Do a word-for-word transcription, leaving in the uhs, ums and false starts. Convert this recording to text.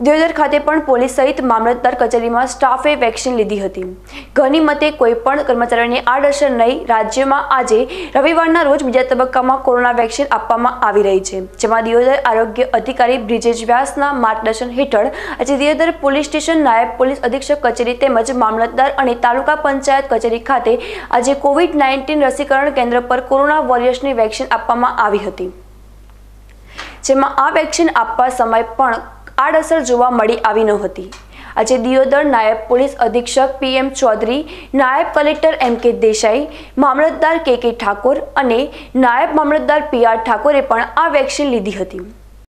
દિયોદર ખાતે પણ પોલીસ સહિત મામલતદાર કચેરીમાં સ્ટાફે વેક્સિન લીધી હતી। ઘણી મતે કોઈ પણ કર્મચારીઓને આડઅસર નહીં। રાજ્યમાં આજે રવિવારના રોજ બીજા તબક્કામાં કોરોના વેક્સિન આપવામાં આવી રહી છે, જેમાં દિયોદર આરોગ્ય અધિકારી બ્રિજેશ વ્યાસના માર્ગદર્શન હેઠળ આજે દિયોદર પોલીસ સ્ટેશન, નાયબ પોલીસ અધિક્ષક કચેરી તેમજ મામલતદાર અને તાલુકા પંચાયત કચેરી ખાતે આજે કોવિડ નાઇન્ટીન રસીકરણ કેન્દ્ર પર કોરોના વોરિયર્સની વેક્સિન આપવામાં આવી હતી, જેમાં આ વેક્સિન આપવા સમય પણ આડઅસર જોવા મળી આવી ન હતી। આજે દિયોદર નાયબ પોલીસ અધિક્ષક પી એમ ચૌધરી, નાયબ કલેક્ટર એમ કે દેસાઈ, મામલતદાર કે કે ઠાકોર અને નાયબ મામલતદાર પી આર ઠાકોરે પણ આ વેક્સિન લીધી હતી।